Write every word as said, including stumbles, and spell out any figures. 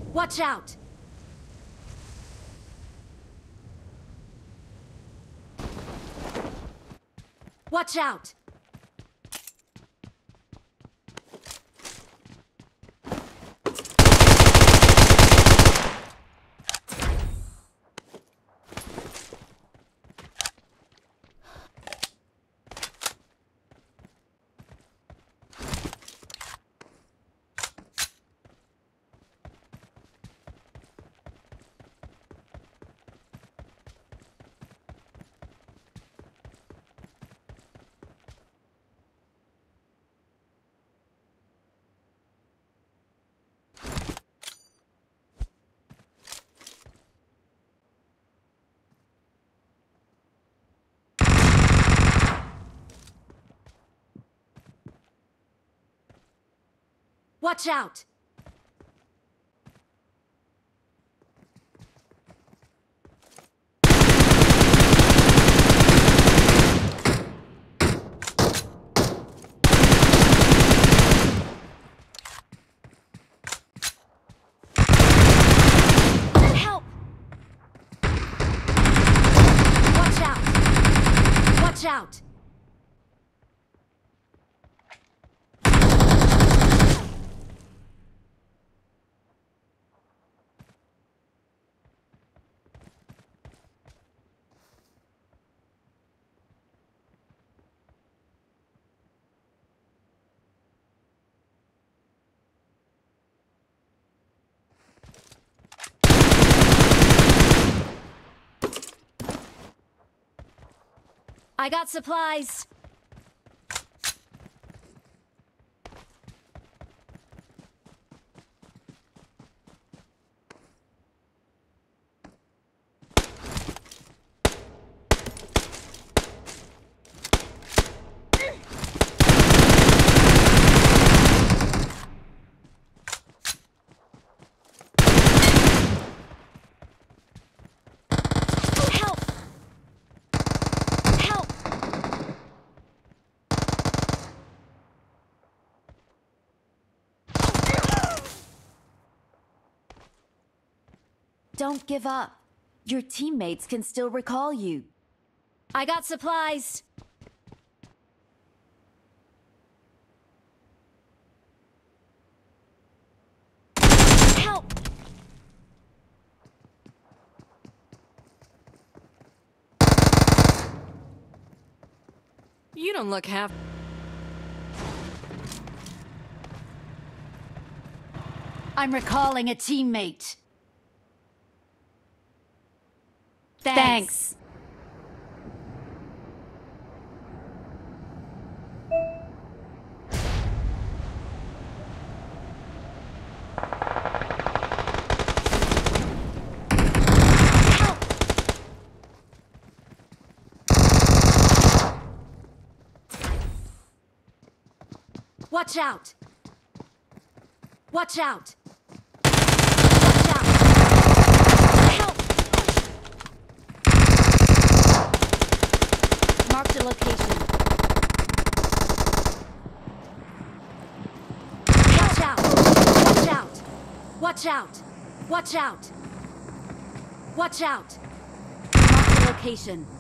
Watch out! Watch out! Watch out! Help! Watch out! Watch out! I got supplies. Don't give up. Your teammates can still recall you. I got supplies. Help! You don't look half... I'm recalling a teammate. Thanks. Thanks. Watch out! Watch out! Watch out! Help! Marked a location. Watch out! Watch out! Watch out! Watch out! Watch out! Marked a location.